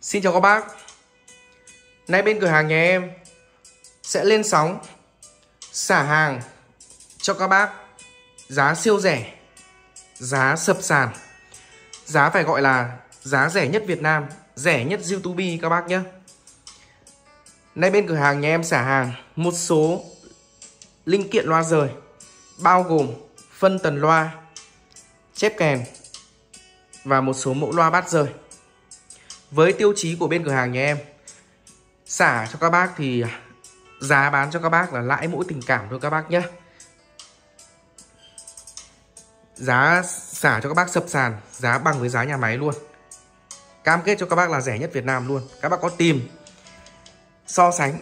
Xin chào các bác. Nay bên cửa hàng nhà em sẽ lên sóng xả hàng cho các bác giá siêu rẻ, giá sập sàn, giá phải gọi là giá rẻ nhất Việt Nam, rẻ nhất YouTube các bác nhé. Nay bên cửa hàng nhà em xả hàng một số linh kiện loa rời, bao gồm phân tần loa, chép kèn và một số mẫu loa bát rời. Với tiêu chí của bên cửa hàng nhà em xả cho các bác thì giá bán cho các bác là lãi mỗi tình cảm thôi các bác nhé. Giá xả cho các bác sập sàn, giá bằng với giá nhà máy luôn. Cam kết cho các bác là rẻ nhất Việt Nam luôn. Các bác có tìm so sánh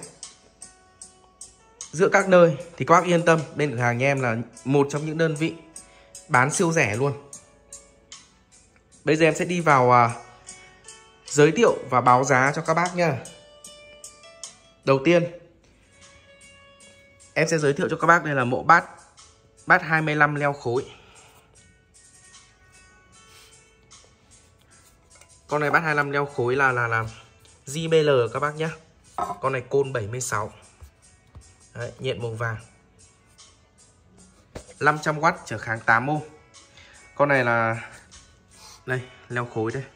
giữa các nơi thì các bác yên tâm, bên cửa hàng nhà em là một trong những đơn vị bán siêu rẻ luôn. Bây giờ em sẽ đi vào giới thiệu và báo giá cho các bác nha. Đầu tiên em sẽ giới thiệu cho các bác đây là mẫu bát 25 leo khối. Con này bát 25 leo khối là JBL các bác nhé. Con này côn 76. Đấy, nhện màu vàng, 500W trở kháng 8 ohm. Con này là đây, leo khối đây,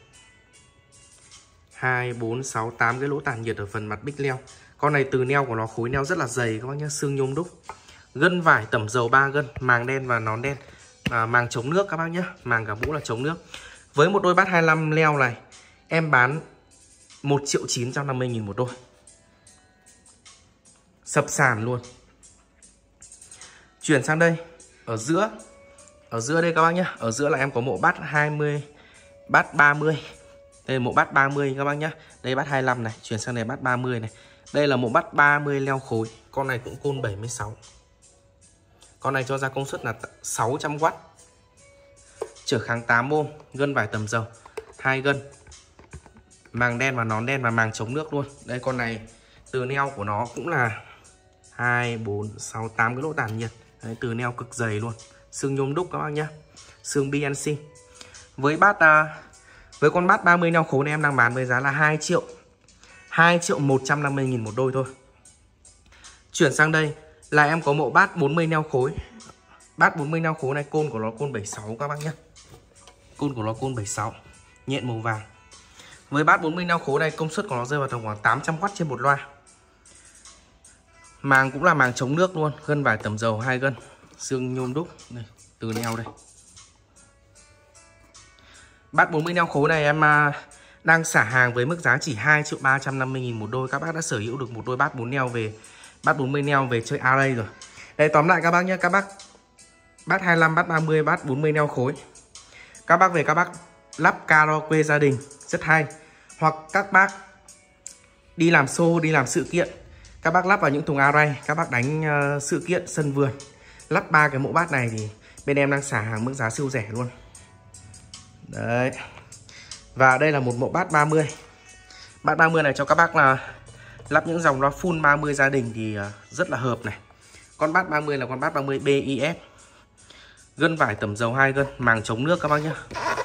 2, 4, 6, 8 cái lỗ tản nhiệt ở phần mặt bích leo. Con này từ neo của nó khối neo rất là dày các bác nhé, xương nhôm đúc, gân vải tẩm dầu 3 gân, màng đen và nón đen, màng chống nước các bác nhé, màng cả mũ là chống nước. Với một đôi bát 25 leo này em bán 1.950.000 một đôi, sập sàn luôn. Chuyển sang đây, ở giữa đây các bác nhé, ở giữa là em có mẫu bát 20, bát 30. Đây là mẫu bát 30 các bác nhé. Đây bát 25 này, chuyển sang này bát 30 này. Đây là mẫu bát 30 leo khối. Con này cũng côn 76. Con này cho ra công suất là 600W, trở kháng 8 ohm, gân vải tầm dầu 2 gân, màng đen và nón đen và màng chống nước luôn. Đây con này từ neo của nó cũng là 2, 4, 6, 8 cái lỗ tản nhiệt. Đấy, từ neo cực dày luôn, xương nhôm đúc các bác nhé, xương BNC. Với con bát 30 neo khối này em đang bán với giá là 2.150.000 một đôi thôi. Chuyển sang đây là em có mẫu bát 40 neo khối. Bát 40 neo khối này côn của nó côn 76 các bác nhé. Côn của nó côn 76, nhện màu vàng. Với bát 40 neo khối này công suất của nó rơi vào tầm khoảng 800W trên một loa. Màng cũng là màng chống nước luôn, gân vải tẩm dầu 2 gân, xương nhôm đúc đây, từ neo đây. Bát 40 neo khối này em đang xả hàng với mức giá chỉ 2.350.000 một đôi. Các bác đã sở hữu được một đôi bát 40 neo về chơi array rồi. Đây, tóm lại các bác nhé, các bác bát 25, bát 30, bát 40 neo khối, các bác về các bác lắp karaoke gia đình rất hay. Hoặc các bác đi làm show, đi làm sự kiện, các bác lắp vào những thùng array, các bác đánh sự kiện sân vườn, lắp 3 cái mẫu bát này thì bên em đang xả hàng mức giá siêu rẻ luôn. Đấy. Và đây là một mẫu bát 30. Bát 30 này cho các bác là lắp những dòng loa full 30 gia đình thì rất là hợp này. Con bát 30 là con bát 30 BIS, gân vải tẩm dầu 2 gân, màng chống nước các bác nhé.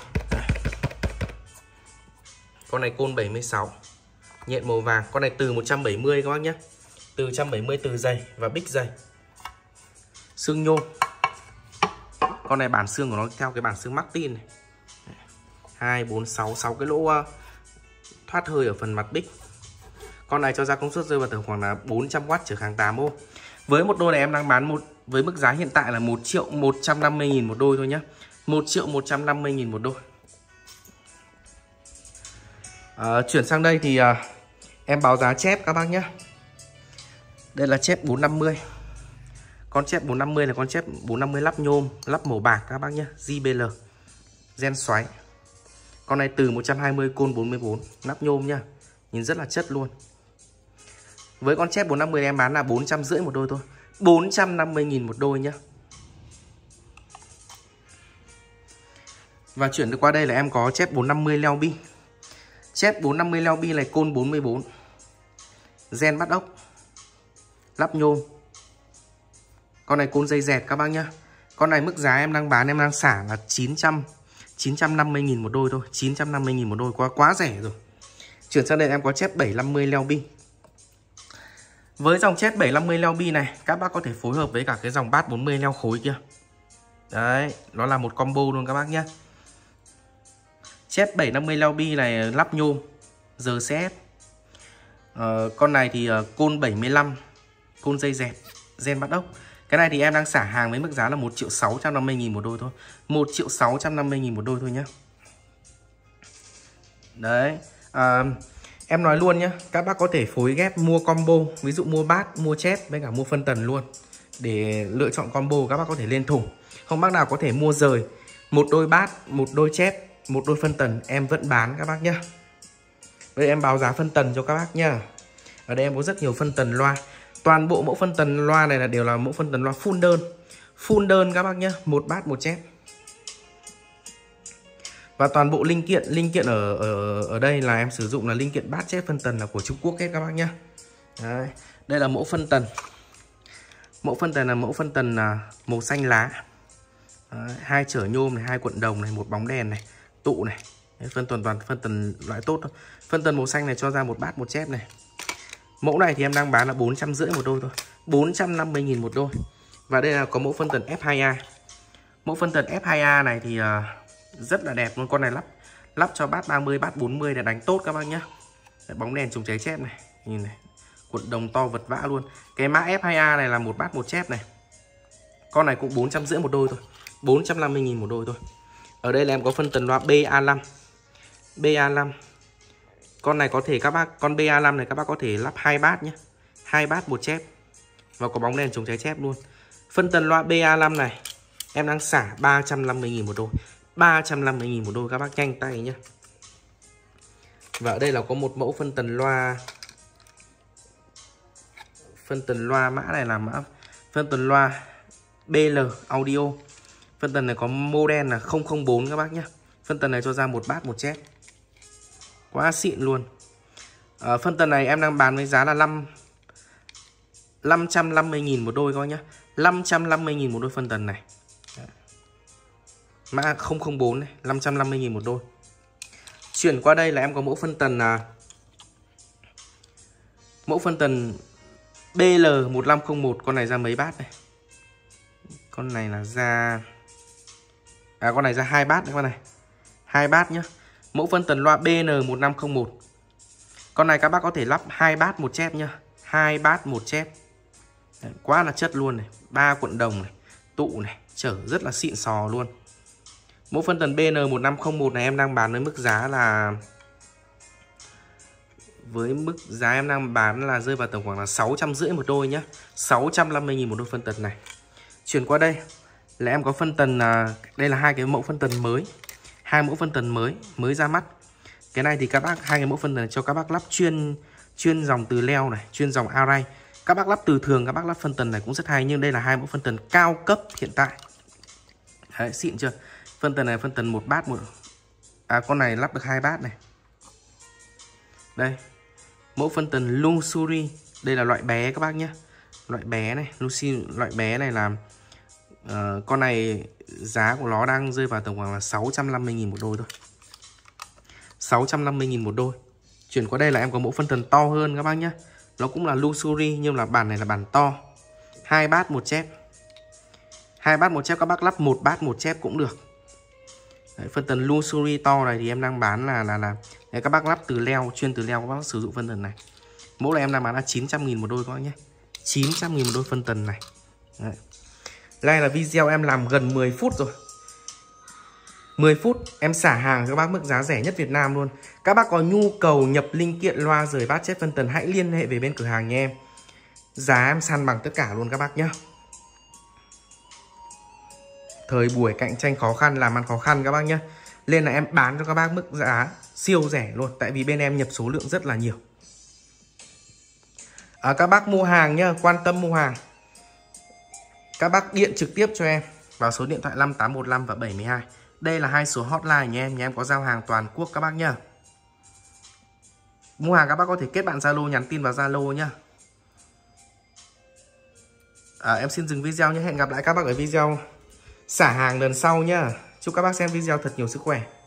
Con này côn 76, nhện màu vàng. Con này từ 170 các bác nhé, từ 170, từ dày và bích dày, xương nhôm. Con này bản xương của nó theo cái bản xương Martin này, 2, 4, 6 cái lỗ thoát hơi ở phần mặt bích. Con này cho ra công suất rơi vào tầm khoảng là 400W trở kháng 8 ohm. Với một đôi này em đang bán với mức giá hiện tại là 1.150.000 một đôi thôi nhé, 1.150.000 một đôi. Chuyển sang đây thì em báo giá chép các bác nhé. Đây là chép 450. Con chép 450 là con chép 450 lắp nhôm, lắp màu bạc các bác nhé, JBL, gen xoáy. Con này từ 120 côn 44, nắp nhôm nhá, nhìn rất là chất luôn. Với con chép 450 em bán là 450 một đôi thôi, 450.000 một đôi nhá. Và chuyển được qua đây là em có chép 450 leo bi. Chép 450 leo bi này côn 44, gen bắt ốc, lắp nhôm. Con này côn dây dẹt các bác nhá. Con này mức giá em đang bán, em đang xả là 950.000 một đôi thôi, 950.000 một đôi, quá rẻ rồi. Chuyển sang đây em có chép 750 leo bi. Với dòng chép 750 leo bi này, các bác có thể phối hợp với cả cái dòng bát 40 leo khối kia. Đấy, nó là một combo luôn các bác nhé. Chép 750 leo bi này lắp nhôm RCS. Con này thì côn 75, côn dây dẹt, gen bắt ốc. Cái này thì em đang xả hàng với mức giá là 1.650.000 một đôi thôi. 1.650.000 một đôi thôi nhé. Đấy, em nói luôn nhé, các bác có thể phối ghép mua combo, ví dụ mua bát, mua chép với cả mua phân tần luôn. Để lựa chọn combo các bác có thể lên thùng. Không bác nào có thể mua rời, một đôi bát, một đôi chép, một đôi phân tần em vẫn bán các bác nhé. Đây em báo giá phân tần cho các bác nhá. Ở đây em có rất nhiều phân tần loa. Toàn bộ mẫu phân tần loa này là đều là mẫu phân tần loa full đơn. Full đơn các bác nhé, một bát một chép. Và toàn bộ linh kiện ở đây là em sử dụng là linh kiện bát chép phân tần là của Trung Quốc hết các bác nhé. Đấy, đây là mẫu phân tần. Mẫu phân tần là mẫu phân tần màu xanh lá. Đấy, 2 chở nhôm này, 2 cuộn đồng này, 1 bóng đèn này, tụ này. Đấy, toàn phân tần loại tốt thôi. Phân tần màu xanh này cho ra một bát một chép này. Mẫu này thì em đang bán là 450 một đôi thôi, 450.000 một đôi. Và đây là có mẫu phân tần F2A. Mẫu phân tần F2A này thì rất là đẹp luôn. Con này lắp cho bát 30, bát 40 để đánh tốt các bác nhé. Bóng đèn chống cháy chép này, nhìn này, cuộn đồng to vật vã luôn. Cái mã F2A này là một bát một chép này. Con này cũng 450 một đôi thôi, 450.000 một đôi thôi. Ở đây là em có phân tần loa BA5. BA5. Con này có thể các bác, con BA5 này các bác có thể lắp 2 bát nhé, 2 bát một chép. Và có bóng đèn chống cháy chép luôn. Phân tần loa BA5 này em đang xả 350.000 một đôi, 350.000 một đôi các bác nhanh tay nhé. Và ở đây là có một mẫu phân tần loa. Phân tần loa mã này là mã phân tần loa BL Audio. Phân tần này có model là 004 các bác nhé. Phân tần này cho ra một bát một chép, quá xịn luôn. Phân tần này em đang bán với giá là 550.000 một đôi coi nhá. 550.000 một đôi phân tần này. Mã 004 này, 550.000 một đôi. Chuyển qua đây là em có mẫu phân tần mẫu phân tần BL1501. Con này ra mấy bát này? Con này là ra con này ra 2 bát đấy con này. 2 bát nhá. Mẫu phân tần loa BN1501. Con này các bác có thể lắp 2 bát một chép nhá. 2 bát một chép. Đấy, quá là chất luôn này. 3 cuộn đồng này, tụ này, chở rất là xịn sò luôn. Mẫu phân tần BN1501 này em đang bán với mức giá là em đang bán là rơi vào tầm khoảng là 650 một đôi nhá. 650.000 một đôi phân tần này. Chuyển qua đây là em có phân tần đây là hai cái mẫu phân tần mới. Hai mẫu phân tần mới ra mắt. Cái này thì các bác, hai cái mẫu phân tần cho các bác lắp chuyên dòng từ leo này, chuyên dòng array. Các bác lắp từ thường, các bác lắp phân tần này cũng rất hay, nhưng đây là hai mẫu phân tần cao cấp hiện tại. Đấy, xịn chưa? Phân tần này phân tần một bát một. Con này lắp được 2 bát này. Đây. Mẫu phân tần Luxury, đây là loại bé các bác nhé. Loại bé này, loại bé này là con này giá của nó đang rơi vào tầm khoảng là 650.000 một đôi thôi. 650.000 một đôi. Chuyển qua đây là em có mẫu phân tần to hơn các bác nhé. Nó cũng là Luxury nhưng là bản này là bản to. 2 bát một chép. 2 bát một chép, các bác lắp 1 bát một chép cũng được. Đấy, phân tần Luxury to này thì em đang bán là đấy, các bác lắp từ leo, chuyên từ leo các bác sử dụng phân tần này. Mẫu này em đang bán là 900.000 một đôi các bác nhé. 900.000 một đôi phân tần này. Đấy. Đây là video em làm gần 10 phút rồi. 10 phút em xả hàng cho các bác mức giá rẻ nhất Việt Nam luôn. Các bác có nhu cầu nhập linh kiện loa rời bát chép phân tần hãy liên hệ về bên cửa hàng nha em. Giá em săn bằng tất cả luôn các bác nhé. Thời buổi cạnh tranh khó khăn, làm ăn khó khăn các bác nhé. Nên là em bán cho các bác mức giá siêu rẻ luôn. Tại vì bên em nhập số lượng rất là nhiều. Các bác mua hàng nhá, quan tâm mua hàng, các bác điện trực tiếp cho em vào số điện thoại 5815 và 72. Đây là hai số hotline nha em. Nhà em có giao hàng toàn quốc các bác nhá. Mua hàng các bác có thể kết bạn Zalo, nhắn tin vào Zalo nhá. Em xin dừng video nhé. Hẹn gặp lại các bác ở video xả hàng lần sau nhá. Chúc các bác xem video thật nhiều sức khỏe.